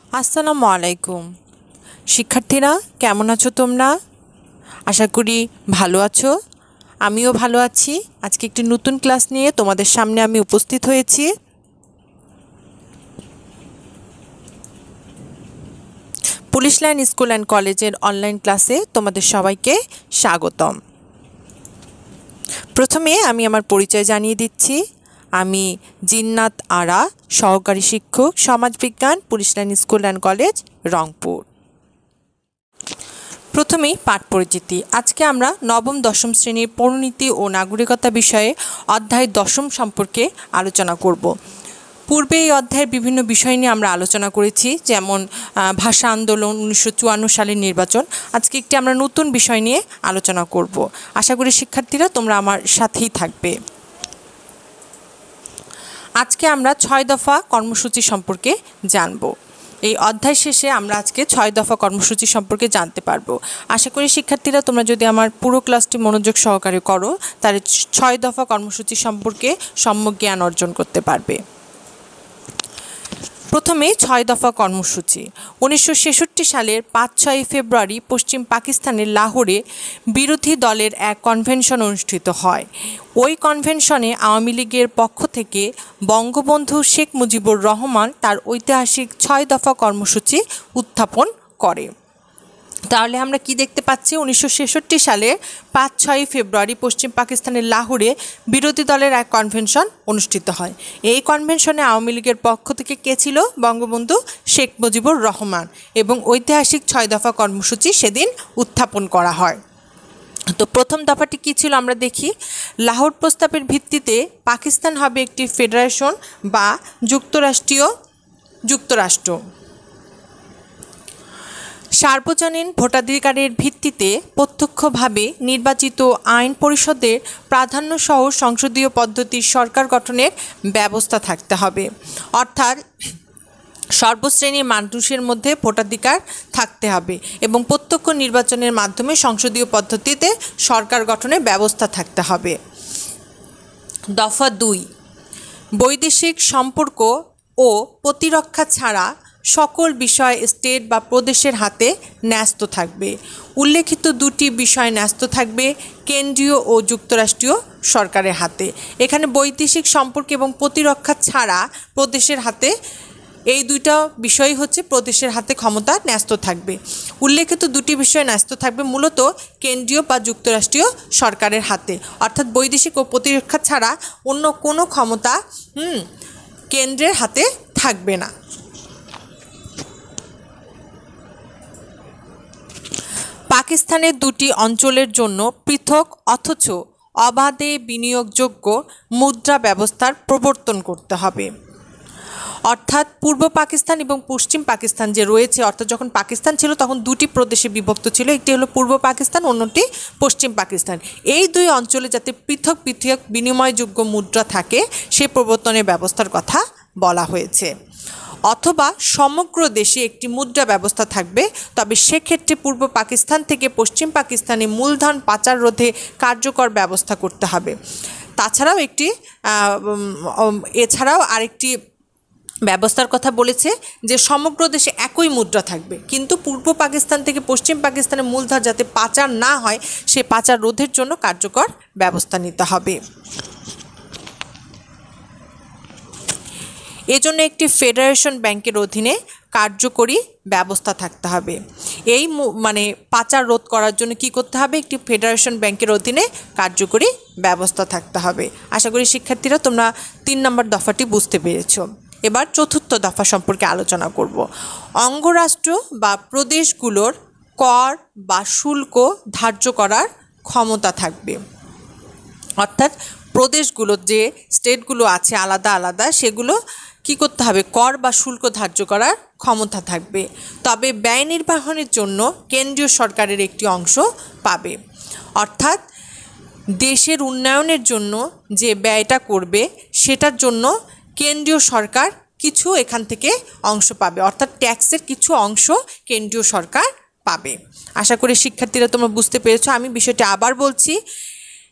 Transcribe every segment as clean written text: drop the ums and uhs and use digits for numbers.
আসসালামু আলাইকুম। শিক্ষার্থীরা কেমন আছো তোমরা? আশা করি ভালো আছো। আমিও ভালো আছি। আজকে একটি নতুন ক্লাস নিয়ে তোমাদের সামনে আমি উপস্থিত হয়েছি। পুলিশ লাইন স্কুল অ্যান্ড কলেজের অনলাইন ক্লাসে তোমাদের সবাইকে স্বাগতম। প্রথমে আমি আমার পরিচয় জানিয়ে দিচ্ছি। আমি জিন্নাত আরা, সহকারী শিক্ষক, সমাজবিজ্ঞান, police line school and college, Rangpur. প্রথমেই পাঠ পরিচিতি। আজকে আমরা নবম দশম শ্রেণীর পৌরনীতি ও নাগরিকতা বিষয়ে অধ্যায় 10 সম্পর্কে আলোচনা করব। পূর্বে এই অধ্যায়ের বিভিন্ন বিষয় নিয়ে আমরা আলোচনা করেছি, যেমন ভাষা আন্দোলন, 1954 সালের নির্বাচন। আজকে একটি আমরা নতুন বিষয় নিয়ে আলোচনা করব। আশা করি শিক্ষার্থীরা তোমরা আমার সাথেই থাকবে। আজকে আমরা 6 দফা কর্মসূচি সম্পর্কে জানব। এই অধ্যায় শেষে আমরা আজকে 6 দফা কর্মসূচি সম্পর্কে জানতে পারবো। আশা করি শিক্ষার্থীরা তোমরা যদি আমার পুরো ক্লাসটি মনোযোগ সহকারে করো, তাহলে 6 দফা কর্মসূচি সম্পর্কে সম্যক জ্ঞান অর্জন করতে পারবে। প্রথমে 6 দফা কর্মসূচি। 1966 সালের 5-6 ফেব্রুয়ারি পশ্চিম পাকিস্তানের লাহোরে বিরোধী দলের এক কনভেনশন অনুষ্ঠিত হয়। ওই কনভেনশনে আওয়ামী লীগের পক্ষ থেকে বঙ্গবন্ধু শেখ মুজিবুর রহমান তার ঐতিহাসিক 6 দফা কর্মসূচি উত্থাপন করে। তাহলে আমরা কি দেখতে পাচ্ছি? 1966 সালে 5-6 ফেব্রুয়ারি পশ্চিম পাকিস্তানের লাহোরে বিরোধী দলের এক কনভেনশন অনুষ্ঠিত হয়। এই কনভেনশনে আওয়ামী লীগের পক্ষ থেকে কে ছিল? বঙ্গবন্ধু শেখ মুজিবুর রহমান, এবং ঐতিহাসিক 6 দফা কর্মসূচি সেদিন উত্থাপন করা হয়। তো প্রথম দফাটি কী ছিল আমরা দেখি। লাহোর প্রস্তাবের ভিত্তিতে পাকিস্তান হবে একটি ফেডারেশন বা যুক্তরাষ্ট্র। সার্বজনীন ভোটাধিকারের ভিত্তিতে প্রত্যক্ষভাবে নির্বাচিত আইন পরিষদের প্রাধান্যসহ সংসদীয় পদ্ধতির সরকার গঠনের ব্যবস্থা থাকতে হবে। অর্থাৎ সর্বশ্রেণীর মানুষের মধ্যে ভোটাধিকার থাকতে হবে এবং প্রত্যক্ষ নির্বাচনের মাধ্যমে সংসদীয় পদ্ধতিতে সরকার গঠনের ব্যবস্থা থাকতে হবে। দফা 2, বৈদেশিক সম্পর্ক ও প্রতিরক্ষা ছাড়া সকল বিষয় স্টেট বা প্রদেশের হাতে ন্যস্ত থাকবে। উল্লেখিত দুটি বিষয় ন্যস্ত থাকবে কেন্দ্রীয় ও যুক্তরাষ্ট্রীয় সরকারের হাতে। এখানে বৈদেশিক সম্পর্ক এবং প্রতিরক্ষা ছাড়া প্রদেশের হাতে, এই দুইটা বিষয় হচ্ছে প্রদেশের হাতে ক্ষমতা ন্যস্ত থাকবে। উল্লেখিত দুটি বিষয় ন্যস্ত থাকবে মূলত কেন্দ্রীয় বা যুক্তরাষ্ট্রীয় সরকারের হাতে। অর্থাৎ বৈদেশিক ও প্রতিরক্ষা ছাড়া অন্য কোনো ক্ষমতা কেন্দ্রের হাতে থাকবে না। পাকিস্তানের দুটি অঞ্চলের জন্য পৃথক অথচ অবাধে বিনিয়োগযোগ্য মুদ্রা ব্যবস্থার প্রবর্তন করতে হবে। অর্থাৎ পূর্ব পাকিস্তান এবং পশ্চিম পাকিস্তান যে রয়েছে, অর্থাৎ যখন পাকিস্তান ছিল তখন দুটি প্রদেশে বিভক্ত ছিল, একটি হলো পূর্ব পাকিস্তান, অন্যটি পশ্চিম পাকিস্তান। এই দুই অঞ্চলে যাতে পৃথক পৃথক বিনিময়যোগ্য মুদ্রা থাকে সে প্রবর্তনের ব্যবস্থার কথা বলা হয়েছে। অথবা সমগ্র দেশে একটি মুদ্রা ব্যবস্থা থাকবে, তবে সেক্ষেত্রে পূর্ব পাকিস্তান থেকে পশ্চিম পাকিস্তানে মূলধন পাচার রোধে কার্যকর ব্যবস্থা করতে হবে। এছাড়াও আরেকটি ব্যবস্থার কথা বলেছে যে সমগ্র দেশে একই মুদ্রা থাকবে, কিন্তু পূর্ব পাকিস্তান থেকে পশ্চিম পাকিস্তানের মূলধন যাতে পাচার না হয় সে পাচার রোধের জন্য কার্যকর ব্যবস্থা নিতে হবে। এজন্য একটি ফেডারেশন ব্যাংকের অধীনে কার্যকরী ব্যবস্থা থাকতে হবে। এই পাচার রোধ করার জন্য কি করতে হবে? একটি ফেডারেশন ব্যাংকের অধীনে কার্যকরী ব্যবস্থা থাকতে হবে। আশা করি শিক্ষার্থীরা তোমরা 3 নম্বর দফাটি বুঝতে পেরেছো। এবার চতুর্থ দফা সম্পর্কে আলোচনা করব। অঙ্গরাষ্ট্র বা প্রদেশগুলোর কর বা শুল্ক ধার্য করার ক্ষমতা থাকবে। অর্থাৎ প্রদেশগুলোর যে স্টেটগুলো আছে আলাদা আলাদা, সেগুলো কি করতে হবে? কর বা শুল্ক ধার্য করার ক্ষমতা থাকবে। তবে ব্যয় নির্বাহনের জন্য কেন্দ্রীয় সরকারের একটি অংশ পাবে। অর্থাৎ দেশের উন্নয়নের জন্য যে ব্যয়টা করবে সেটার জন্য কেন্দ্রীয় সরকার কিছু এখান থেকে অংশ পাবে, অর্থাৎ ট্যাক্সের কিছু অংশ কেন্দ্রীয় সরকার পাবে। আশা করি শিক্ষার্থীরা তোমরা বুঝতে পেরেছো। আমি বিষয়টি আবার বলছি।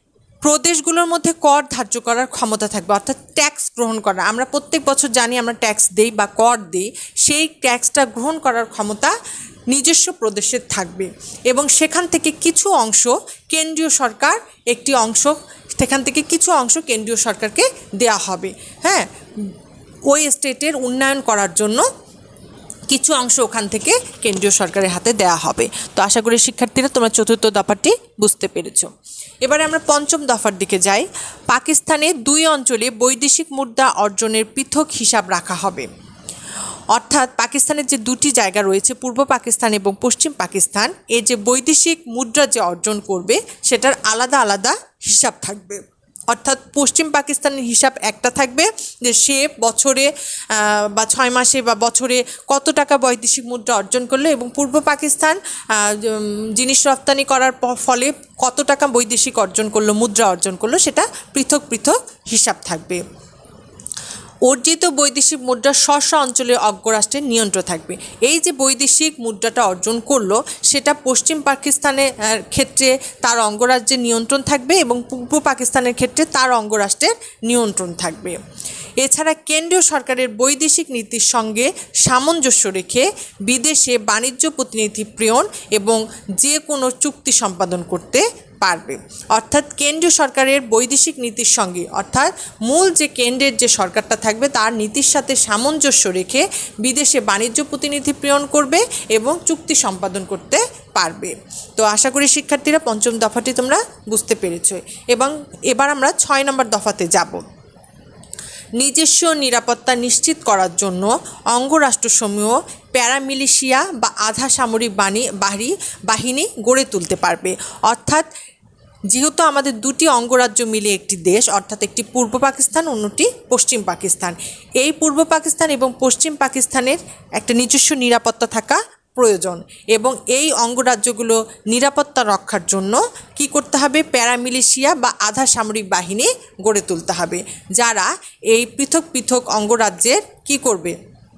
প্রদেশগুলোর মধ্যে কর ধার্য করার ক্ষমতা থাকবে, অর্থাৎ ট্যাক্স গ্রহণ করা। আমরা প্রত্যেক বছর জানি আমরা ট্যাক্স দেই বা কর দিই, সেই ট্যাক্সটা গ্রহণ করার ক্ষমতা নিজস্ব প্রদেশের থাকবে এবং সেখান থেকে কিছু অংশ কেন্দ্রীয় সরকার, একটি অংশ সেখান থেকে কিছু অংশ কেন্দ্রীয় সরকারকে দেয়া হবে। হ্যাঁ, ওই স্টেটের উন্নয়ন করার জন্য কিছু অংশ ওখান থেকে কেন্দ্রীয় সরকারের হাতে দেওয়া হবে। তো আশা করি শিক্ষার্থীরা তোমরা চতুর্থ দফাটি বুঝতে পেরেছো। এবারে আমরা পঞ্চম দফার দিকে যাই। পাকিস্তানে 2 অঞ্চলে বৈদেশিক মুদ্রা অর্জনের পৃথক হিসাব রাখা হবে। অর্থাৎ পাকিস্তানের যে 2টি জায়গা রয়েছে, পূর্ব পাকিস্তান এবং পশ্চিম পাকিস্তান, এই যে বৈদেশিক মুদ্রা যে অর্জন করবে সেটার আলাদা আলাদা হিসাব থাকবে। অর্থাৎ পশ্চিম পাকিস্তানের হিসাব একটা থাকবে যে সে বছরে বা 6 মাসে বা বছরে কত টাকা বৈদেশিক মুদ্রা অর্জন করলো, এবং পূর্ব পাকিস্তান জিনিস রপ্তানি করার ফলে কত টাকা বৈদেশিক অর্জন করলো, মুদ্রা অর্জন করলো, সেটা পৃথক পৃথক হিসাব থাকবে। অর্জিত বৈদেশিক মুদ্রা স্ব অঞ্চলের অঙ্গরাষ্ট্রের নিয়ন্ত্রণ থাকবে। এই যে বৈদেশিক মুদ্রাটা অর্জন করলো সেটা পশ্চিম পাকিস্তানের ক্ষেত্রে তার অঙ্গরাজ্যের নিয়ন্ত্রণ থাকবে এবং পূর্ব পাকিস্তানের ক্ষেত্রে তার অঙ্গরাষ্ট্রের নিয়ন্ত্রণ থাকবে। এছাড়া কেন্দ্রীয় সরকারের বৈদেশিক নীতির সঙ্গে সামঞ্জস্য রেখে বিদেশে বাণিজ্য প্রতিনিধি প্রেরণ এবং যে কোনো চুক্তি সম্পাদন করতে পারবে। অর্থাৎ কেন্দ্রীয় সরকারের বৈদেশিক নীতির সঙ্গে, অর্থাৎ মূল যে কেন্দ্রের যে সরকারটা থাকবে তার নীতির সাথে সামঞ্জস্য রেখে বিদেশে বাণিজ্য প্রতিনিধি প্রেরণ করবে এবং চুক্তি সম্পাদন করতে পারবে। তো আশা করি শিক্ষার্থীরা পঞ্চম দফাটি তোমরা বুঝতে পেরেছো। এবং এবার আমরা 6 নম্বর দফাতে যাব। নিজস্ব নিরাপত্তা নিশ্চিত করার জন্য অঙ্গরাষ্ট্রসমূহ প্যারামিলিশিয়া বা আধা সামরিক বাহিনী গড়ে তুলতে পারবে। অর্থাৎ যেহেতু আমাদের 2টি অঙ্গরাজ্য মিলে একটি দেশ, অর্থাৎ একটি পূর্ব পাকিস্তান, অন্যটি পশ্চিম পাকিস্তান, এই পূর্ব পাকিস্তান এবং পশ্চিম পাকিস্তানের একটা নিজস্ব নিরাপত্তা থাকা প্রয়োজন এবং এই অঙ্গরাজ্যগুলো নিরাপত্তা রক্ষার জন্য কি করতে হবে? প্যারামিলিশিয়া বা আধা সামরিক বাহিনী গড়ে তুলতে হবে, যারা এই পৃথক পৃথক অঙ্গরাজ্যের কি করবে?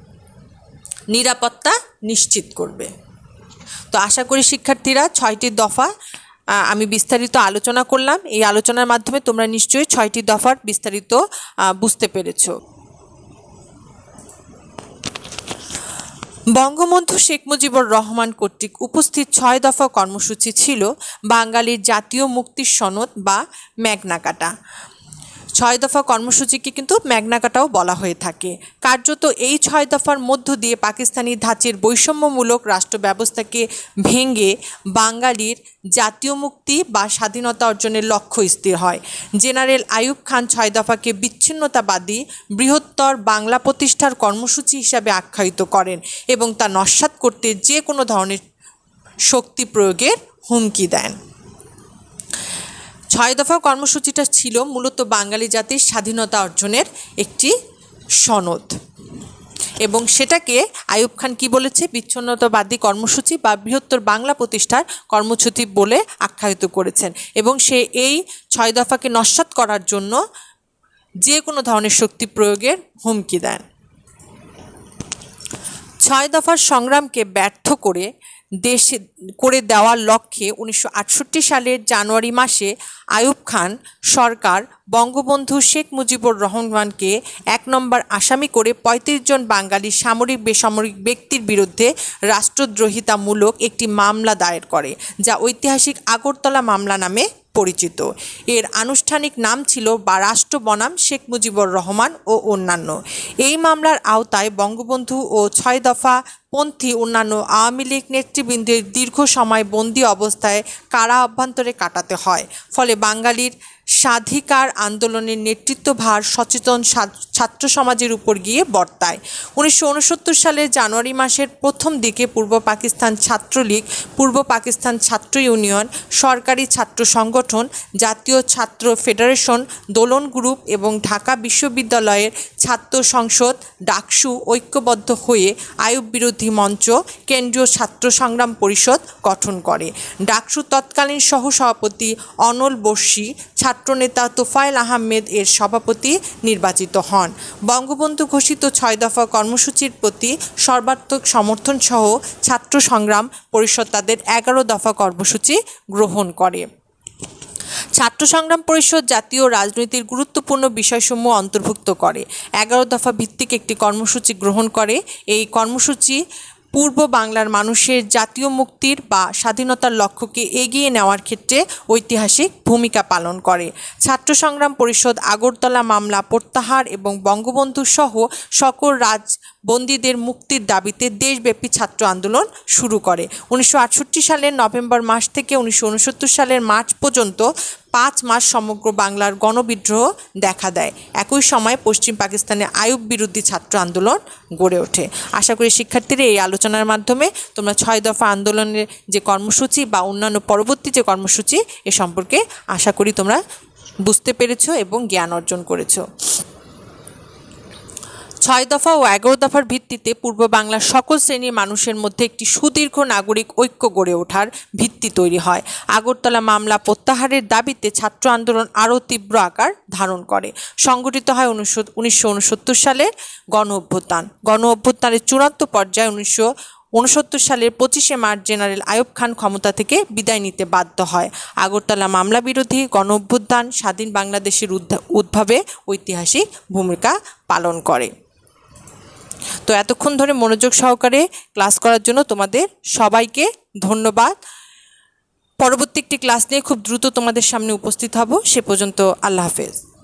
নিরাপত্তা নিশ্চিত করবে। তো আশা করি শিক্ষার্থীরা 6টি দফা আমি বিস্তারিত আলোচনা করলাম। এই আলোচনার মাধ্যমে তোমরা নিশ্চয়ই 6টি দফার বিস্তারিত বুঝতে পেরেছো। বঙ্গবন্ধু শেখ মুজিবুর রহমান কর্তৃক উপস্থিত 6 দফা কর্মসূচি ছিল বাঙালির জাতীয় মুক্তির সনদ বা ম্যাগনা কার্টা। 6 দফা কর্মসূচিকে কিন্তু ম্যাগনা কার্টাও বলা হয়ে থাকে। কার্যত এই 6 দফার মধ্য দিয়ে পাকিস্তানি ধাঁচের বৈষম্যমূলক রাষ্ট্র ব্যবস্থাকে ভেঙে বাঙালির জাতীয় মুক্তি বা স্বাধীনতা অর্জনের লক্ষ্য স্থির হয়। জেনারেল আইয়ুব খান 6 দফাকে বিচ্ছিন্নতাবাদী বৃহত্তর বাংলা প্রতিষ্ঠার কর্মসূচি হিসাবে আখ্যায়িত করেন এবং তা নস্যাৎ করতে যে কোনো ধরনের শক্তি প্রয়োগের হুমকি দেন। 6 দফা কর্মসূচিটা ছিল মূলত বাঙালি জাতির স্বাধীনতা অর্জনের একটি সনদ এবং সেটাকে আইয়ুব খান কি বলেছে? বিচ্ছিন্নতাবাদী কর্মসূচি বা বৃহত্তর বাংলা প্রতিষ্ঠার কর্মসূচি বলে আখ্যায়িত করেছেন এবং সে এই 6 দফাকে নস্যাৎ করার জন্য যে কোনো ধরনের শক্তি প্রয়োগের হুমকি দেন। 6 দফার সংগ্রামকে ব্যর্থ করে দেওয়ার লক্ষ্যে 1968 সালের জানুয়ারি মাসে আইয়ুব খান সরকার বঙ্গবন্ধু শেখ মুজিবুর রহমানকে 1 নম্বর আসামি করে 35 জন বাঙালি সামরিক বেসামরিক ব্যক্তির বিরুদ্ধে রাষ্ট্রদ্রোহিতামূলক একটি মামলা দায়ের করে, যা ঐতিহাসিক আগরতলা মামলা নামে পরিচিত। এর আনুষ্ঠানিক নাম ছিল বা রাষ্ট্র বনাম শেখ মুজিবুর রহমান ও অন্যান্য। এই মামলার আওতায় বঙ্গবন্ধু ও 6 দফা পন্থী অন্যান্য আওয়ামী লীগ নেতৃবৃন্দের দীর্ঘ সময় বন্দী অবস্থায় কারা অভ্যন্তরে কাটাতে হয়। ফলে বাঙালির স্বাধিকার আন্দোলনের নেতৃত্বভার সচেতন ছাত্র সমাজের উপর গিয়ে বর্তায়। 1969 সালের জানুয়ারি মাসের প্রথম দিকে পূর্ব পাকিস্তান ছাত্রলীগ, পূর্ব পাকিস্তান ছাত্র ইউনিয়ন, সরকারি ছাত্র সংগঠন, জাতীয় ছাত্র ফেডারেশন, দোলন গ্রুপ এবং ঢাকা বিশ্ববিদ্যালয়ের ছাত্র সংসদ ডাকসু ঐক্যবদ্ধ হয়ে আইয়ুব বিরোধী মঞ্চ কেন্দ্রীয় ছাত্র সংগ্রাম পরিষদ গঠন করে। ডাকসু তৎকালীন সহসভাপতি অনল বর্ষী, ছাত্রনেতা তোফায়েল আহমেদ এর সভাপতি নির্বাচিত হন। বঙ্গবন্ধু ঘোষিত 6 দফা কর্মসূচির প্রতি সর্বাত্মক সমর্থন সহ ছাত্র সংগ্রাম পরিষদ তাদের 11 দফা কর্মসূচি গ্রহণ করে। ছাত্র সংগ্রাম পরিষদ জাতীয় রাজনীতির গুরুত্বপূর্ণ বিষয়সমূহ অন্তর্ভুক্ত করে। 11 দফা ভিত্তিক একটি কর্মসূচি গ্রহণ করে। এই কর্মসূচি পূর্ব বাংলার মানুষের জাতীয় মুক্তির বা স্বাধীনতার লক্ষ্যকে এগিয়ে নেওয়ার ক্ষেত্রে ঐতিহাসিক ভূমিকা পালন করে। ছাত্র সংগ্রাম পরিষদ আগরতলা মামলা প্রত্যাহার এবং বঙ্গবন্ধু সহ সকল রাজবন্দীদের মুক্তির দাবিতে দেশব্যাপী ছাত্র আন্দোলন শুরু করে। 1968 সালের নভেম্বর মাস থেকে 1969 সালের মার্চ পর্যন্ত 5 মাস সমগ্র বাংলার গণবিদ্রোহ দেখা দেয়। একই সময় পশ্চিম পাকিস্তানে আইয়ুব বিরোধী ছাত্র আন্দোলন গড়ে ওঠে। আশা করি শিক্ষার্থীরা এই আলোচনার মাধ্যমে তোমরা 6 দফা আন্দোলনের যে কর্মসূচি বা অন্যান্য পরবর্তী যে কর্মসূচি এ সম্পর্কে আশা করি তোমরা বুঝতে পেরেছো এবং জ্ঞান অর্জন করেছো। 6 দফা ও 11 দফার ভিত্তিতে পূর্ব বাংলার সকল শ্রেণীর মানুষের মধ্যে একটি সুদীর্ঘ নাগরিক ঐক্য গড়ে ওঠার ভিত্তি তৈরি হয়। আগরতলা মামলা প্রত্যাহারের দাবিতে ছাত্র আন্দোলন আরও তীব্র আকার ধারণ করে। সংগঠিত হয় 1969 সালের গণ অভ্যুত্থানের চূড়ান্ত পর্যায়ে 1969 সালের 25শে মার্চ জেনারেল আইয়ুব খান ক্ষমতা থেকে বিদায় নিতে বাধ্য হয়। আগরতলা মামলা বিরোধী গণ অভ্যুত্থান স্বাধীন বাংলাদেশের উদ্ভবে ঐতিহাসিক ভূমিকা পালন করে। তো এতক্ষণ ধরে মনোযোগ সহকারে ক্লাস করার জন্য তোমাদের সবাইকে ধন্যবাদ। পরবর্তী একটি ক্লাস নিয়ে খুব দ্রুত তোমাদের সামনে উপস্থিত হব। সে পর্যন্ত আল্লাহ হাফেজ।